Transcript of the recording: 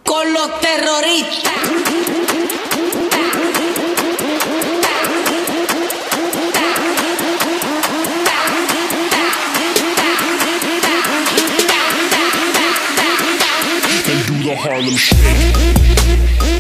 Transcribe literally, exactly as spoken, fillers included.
con los terroristas. And do the Harlem Shake.